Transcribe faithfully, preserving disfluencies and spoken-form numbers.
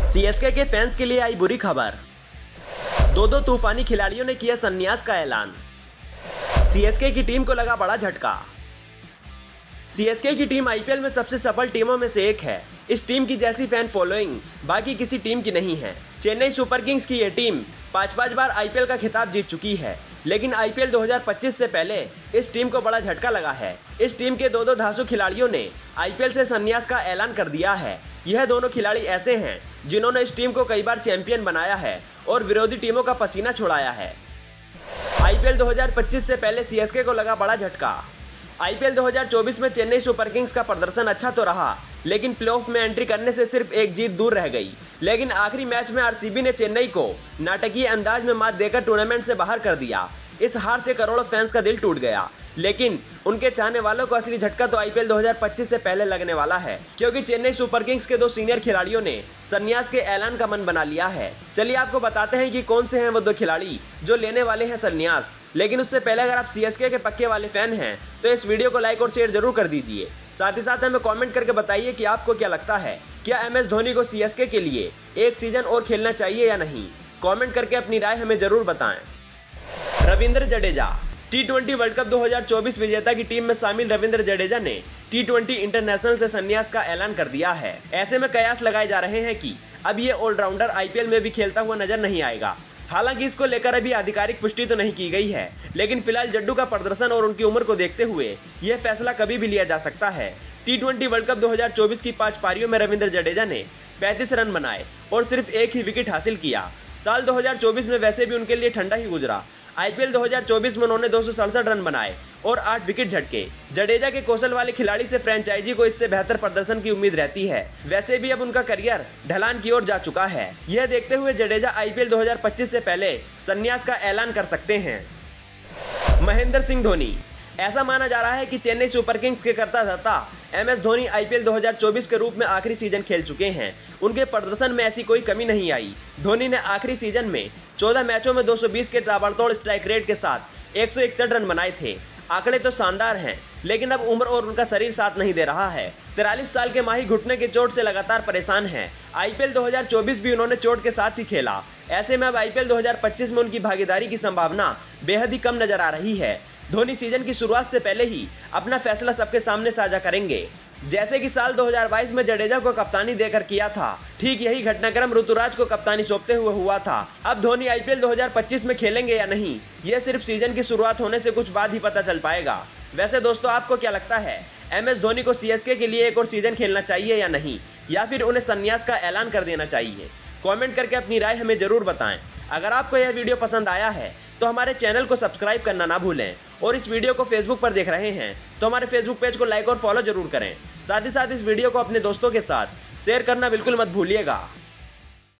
CSK के fans के लिए आई बुरी खबर। दो दो तूफानी खिलाड़ियों ने किया संन्यास का ऐलान। सीएसके की टीम को लगा बड़ा झटका। सीएसके की टीम आईपीएल में सबसे सफल टीमों में से एक है। इस टीम की जैसी फैन फॉलोइंग बाकी किसी टीम की नहीं है। चेन्नई सुपर किंग्स की यह टीम पांच पांच बार आईपीएल का खिताब जीत चुकी है, लेकिन आईपीएल दो हज़ार पच्चीस से पहले इस टीम को बड़ा झटका लगा है। इस टीम के दो दो धांसू खिलाड़ियों ने आईपीएल से संन्यास का ऐलान कर दिया है। यह दोनों खिलाड़ी ऐसे हैं जिन्होंने इस टीम को कई बार चैंपियन बनाया है और विरोधी टीमों का पसीना छुड़ाया है। आईपीएल दो हज़ार पच्चीस से पहले सीएसके को लगा बड़ा झटका। आईपीएल दो हज़ार चौबीस में चेन्नई सुपर किंग्स का प्रदर्शन अच्छा तो रहा, लेकिन प्लेऑफ में एंट्री करने से सिर्फ एक जीत दूर रह गई। लेकिन आखिरी मैच में आरसीबी ने चेन्नई को नाटकीय अंदाज में मात देकर टूर्नामेंट से बाहर कर दिया। इस हार से करोड़ों फैंस का दिल टूट गया, लेकिन उनके चाहने वालों को असली झटका तो आईपीएल दो हज़ार पच्चीस से पहले लगने वाला है, क्योंकि चेन्नई सुपर किंग्स के दो सीनियर खिलाड़ियों ने संन्यास के ऐलान का मन बना लिया है। चलिए आपको बताते हैं कि कौन से हैं वो दो खिलाड़ी जो लेने वाले हैं संन्यास। लेकिन उससे पहले अगर आप सीएसके के पक्के वाले फैन हैं तो इस वीडियो को लाइक और शेयर जरूर कर दीजिए। साथ ही साथ हमें कमेंट करके बताइए कि आपको क्या लगता है, क्या एम एस धोनी को सीएसके के लिए एक सीजन और खेलना चाहिए या नहीं। कमेंट करके अपनी राय हमें जरूर बताएं। Ravindra Jadeja T twenty world cup दो हज़ार चौबीस विजेता की टीम में शामिल रविंद्र जडेजा ने टी ट्वेंटी इंटरनेशनल से संन्यास का ऐलान कर दिया है। ऐसे में कयास लगाए जा रहे हैं कि अब ये ऑलराउंडर आईपीएल में भी खेलता हुआ नजर नहीं आएगा। हालांकि इसको लेकर अभी आधिकारिक पुष्टि तो नहीं की गई है, लेकिन फिलहाल जड्डू का प्रदर्शन और उनकी उम्र को देखते हुए यह फैसला कभी भी लिया जा सकता है। टी ट्वेंटी वर्ल्ड कप दो हज़ार चौबीस की पांच पारियों में रविंद्र जडेजा ने पैंतीस रन बनाए और सिर्फ एक ही विकेट हासिल किया। साल दो हज़ार चौबीस में वैसे भी उनके लिए ठंडा ही गुजरा। आईपीएल दो हज़ार चौबीस में उन्होंने दो सौ सड़सठ रन बनाए और आठ विकेट झटके। जडेजा के कौशल वाले खिलाड़ी से फ्रेंचाइजी को इससे बेहतर प्रदर्शन की उम्मीद रहती है। वैसे भी अब उनका करियर ढलान की ओर जा चुका है। यह देखते हुए जडेजा आईपीएल दो हज़ार पच्चीस से पहले संन्यास का ऐलान कर सकते हैं। महेंद्र सिंह धोनी ऐसा माना जा रहा है कि चेन्नई सुपर किंग्स के कर्ता धर्ता एम एस धोनी आईपीएल दो हज़ार चौबीस के रूप में आखिरी सीजन खेल चुके हैं। उनके प्रदर्शन में ऐसी कोई कमी नहीं आई। धोनी ने आखिरी सीजन में चौदह मैचों में दो सौ बीस के ताबड़तोड़ स्ट्राइक रेट के साथ एक सौ इकसठ रन बनाए थे। आंकड़े तो शानदार हैं, लेकिन अब उम्र और उनका शरीर साथ नहीं दे रहा है। तिरालीस साल के माही घुटने के चोट से लगातार परेशान हैं। आईपीएल दो हज़ार चौबीस भी उन्होंने चोट के साथ ही खेला। ऐसे में अब आईपीएल दो हज़ार पच्चीस में उनकी भागीदारी की संभावना बेहद ही कम नजर आ रही है। धोनी सीजन की शुरुआत से पहले ही अपना फैसला सबके सामने साझा करेंगे। जैसे कि साल दो हज़ार बाईस में जडेजा को कप्तानी देकर किया था, ठीक यही घटनाक्रम ऋतुराज को कप्तानी सौंपते हुए हुआ था। अब धोनी आईपीएल दो हज़ार पच्चीस में खेलेंगे या नहीं, यह सिर्फ सीजन की शुरुआत होने से कुछ बाद ही पता चल पाएगा। वैसे दोस्तों, आपको क्या लगता है, एम एस धोनी को सीएसके के लिए एक और सीजन खेलना चाहिए या नहीं, या फिर उन्हें संन्यास का ऐलान कर देना चाहिए? कमेंट करके अपनी राय हमें जरूर बताएं। अगर आपको यह वीडियो पसंद आया है तो हमारे चैनल को सब्सक्राइब करना ना भूलें, और इस वीडियो को फेसबुक पर देख रहे हैं तो हमारे फेसबुक पेज को लाइक और फॉलो जरूर करें। साथ ही साथ इस वीडियो को अपने दोस्तों के साथ शेयर करना बिल्कुल मत भूलिएगा।